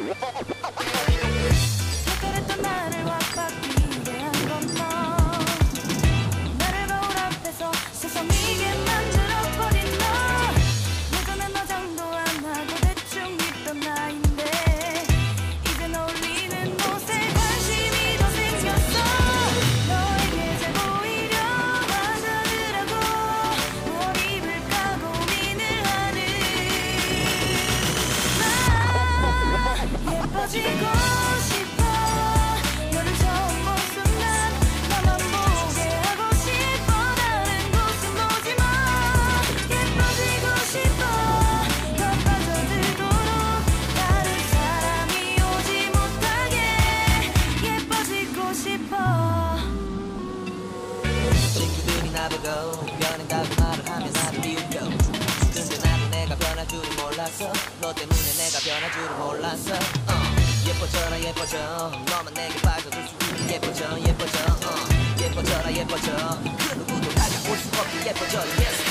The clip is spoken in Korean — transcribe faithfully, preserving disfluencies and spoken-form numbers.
그랬던 나를 와닿게 한 건너 나를 거울 앞에서 세상이게 만들어버린 너 예전엔 화장도 안 하고 대충 입던 나인데 이젠 어울리는 옷에 관심이 더 생겼어 너에게 잘 보이려 화장을 하고 뭘 입을까 고민을 하는 나 예뻐지고 싶어 너를 처음 본 순간 나만 보게 하고 싶어 다른 곳은 보지 마 예뻐지고 싶어 더 빠져들도록 다른 사람이 오지 못하게 예뻐지고 싶어 친구들이 나보고 변한다고 말을 하면 나를 비웃겨 근데 나도 내가 변할 줄은 몰랐어 너 때문에 내가 변할 줄은 몰랐어 어. 예뻐져라 예뻐져 너만 내게 빠져들 수 있는 예뻐져 예뻐져 어. 예뻐져라 예뻐져 그 누구도 다가올 수 없게 예뻐져 yes.